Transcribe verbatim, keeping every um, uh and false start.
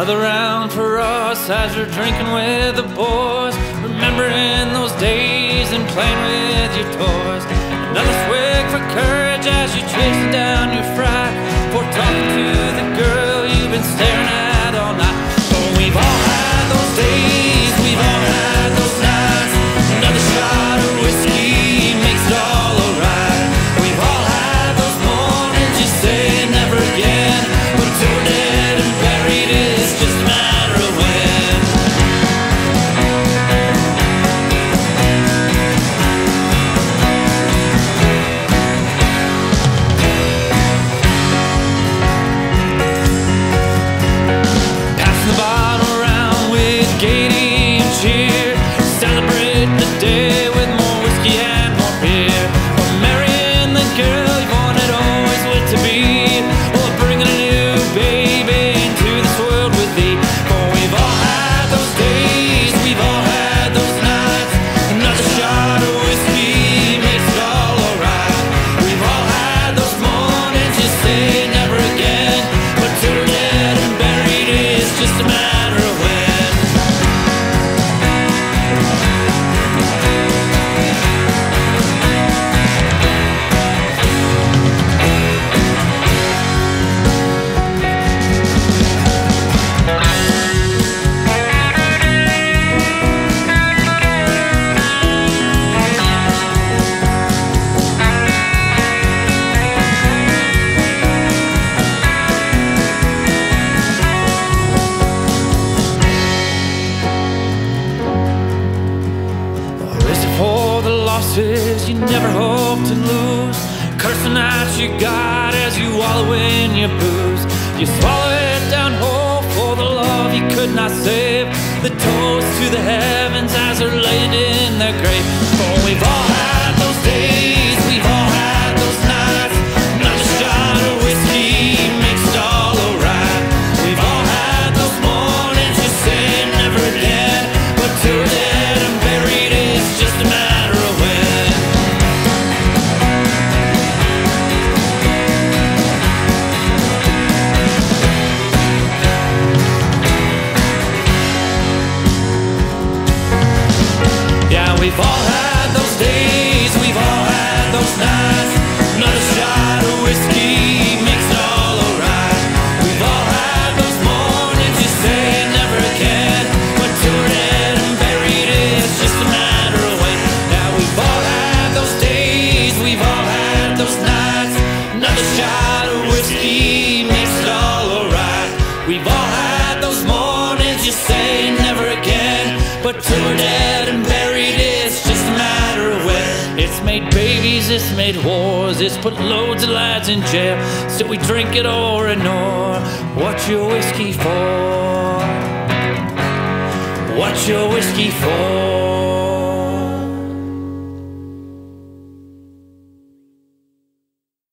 Another round for us as we're drinking with the boys, remembering those days and playing with your toys. Another swig for courage as you chase down your fright, for talking to the girl you've been staring at all night. Oh, we've all had those days, we've all had those nights. Another shot of whiskey makes it all alright. We've all had those mornings you say never again, but till we're dead and buried it's just a matter of when. Passing the bottle around with gaiety and cheer, celebrate the day with more whiskey and more beer. Or marrying the girl you wanted always lived to be, or bringing a new baby into this world with thee. For we've all had those days, we've all had those nights. Another shot of whiskey makes it all alright. We've all had those mornings you say never again, but till we're dead and buried it's just a matter of when. For the losses you never hoped to lose, curse the nights you got as you wallow in your booze. You swallow it down whole for the love you could not save, the toast to the heavens as they're laying in their grave. For we've all had those days, we've all had those nights. Another shot of whiskey makes it all alright. We've all had those mornings you say never again, but till we're dead and buried it's just a matter of when. Yeah, we've all had those days, we've all had those nights. Another shot of whiskey makes it all alright. We've all had those mornings you say never again, but till we're dead and buried it's just a matter of when. Yeah, we've all had those days, we've all had those nights. Another shot of whiskey makes it all alright. We've all had those mornings you say never again, but till we're dead and buried it's just a matter of when. It's made babies, it's made wars, it's put loads of lads in jail. Still we drink it or ignore. What's your whiskey for? What's your whiskey for?